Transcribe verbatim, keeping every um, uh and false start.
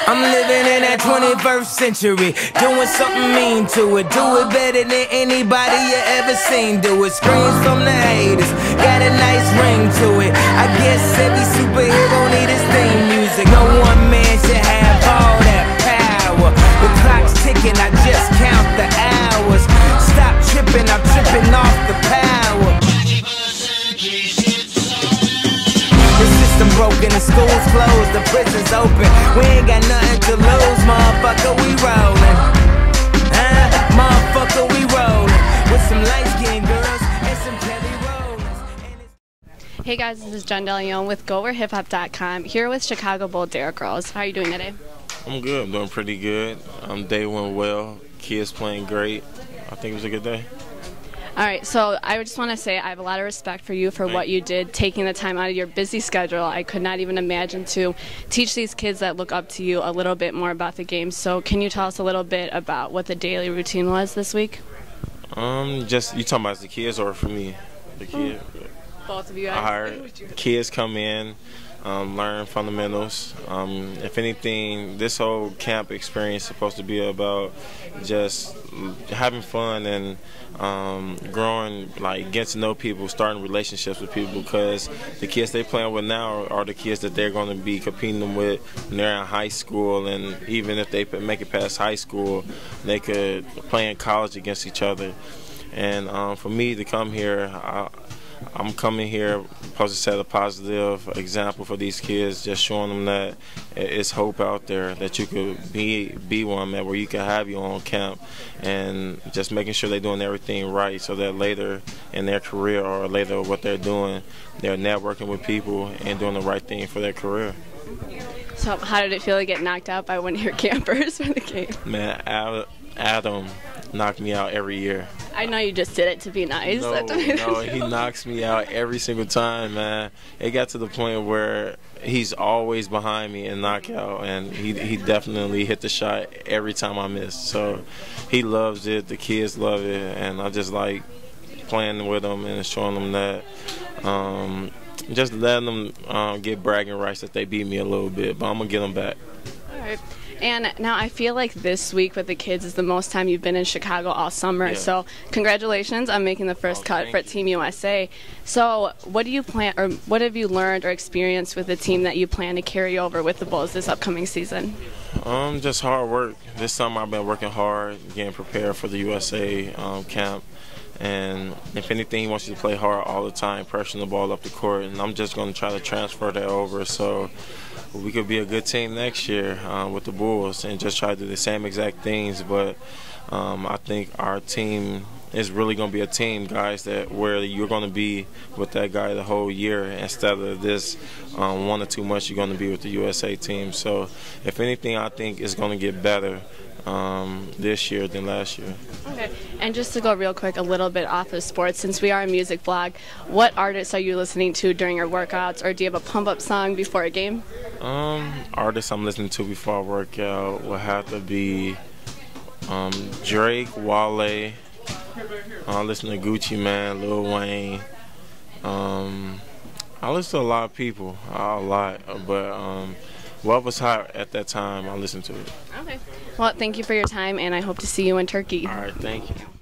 I'm living in that twenty-first century, doing something mean to it. Do it better than anybody you ever seen do it. Screams from the haters, got a nice ring to it. I guess every superhero need his theme music. No one man should have all that power. The clock's ticking, I just count the hours. Stop tripping, I'm tripping off the power. The system broken, the school's closed, the prison's open. We ain't got nothing to lose, motherfucker, we rollin'. Huh? Motherfucker, we rollin'. With some light-skinned girls and some Kelly Rollins. Hey guys, this is DeLeon with Gowhere Hip Hop dot com, here with Chicago Bull Derrick Rose. How are you doing today? I'm good. I'm doing pretty good. Um, day went well. Kids playing great. I think it was a good day. All right, so I just want to say I have a lot of respect for you for what you did, taking the time out of your busy schedule. I could not even imagine to teach these kids that look up to you a little bit more about the game. So can you tell us a little bit about what the daily routine was this week? Um, just you talking about the kids or for me? The kid. Both of you. I hired kids come in, um, learn fundamentals. Um, if anything, this whole camp experience is supposed to be about just having fun and um, growing, like getting to know people, starting relationships with people, because the kids they playing with now are the kids that they're going to be competing with when they're in high school, and even if they make it past high school, they could play in college against each other. And um, for me to come here, I, I'm coming here supposed to set a positive example for these kids, just showing them that it's hope out there, that you could be be one, man, where you can have your own camp, and just making sure they're doing everything right so that later in their career or later what they're doing, they're networking with people and doing the right thing for their career. So how did it feel to get knocked out by one of your campers for the game? Man, Adam knocked me out every year. I know you just did it to be nice. No, no, he knocks me out every single time, man. It got to the point where he's always behind me in knockout, and he he definitely hit the shot every time I miss. So he loves it, the kids love it, and I just like playing with them and showing them that. Um, just letting them um, get bragging rights that they beat me a little bit, but I'm going to get them back. All right. And now I feel like this week with the kids is the most time you've been in Chicago all summer. Yeah. So congratulations on making the first oh, cut for you. Team U S A. So what do you plan, or what have you learned or experienced with the team that you plan to carry over with the Bulls this upcoming season? Um, just hard work. This summer I've been working hard, getting prepared for the U S A um, camp. And if anything, he wants you to play hard all the time, pressing the ball up the court. And I'm just going to try to transfer that over so we could be a good team next year um, with the Bulls and just try to do the same exact things. But um, I think our team is really going to be a team, guys, that where you're going to be with that guy the whole year instead of this um, one or two months you're going to be with the U S A team. So if anything, I think it's going to get better um, this year than last year. Okay, and just to go real quick a little bit off of sports, since we are a music blog, what artists are you listening to during your workouts, or do you have a pump-up song before a game? Um, artists I'm listening to before I work out will have to be um, Drake, Wale. I listen to Gucci Man, Lil Wayne. Um, I listen to a lot of people, a lot, but um, what was hot at that time, I listened to it. Okay. Well, thank you for your time, and I hope to see you in Turkey. All right, thank you.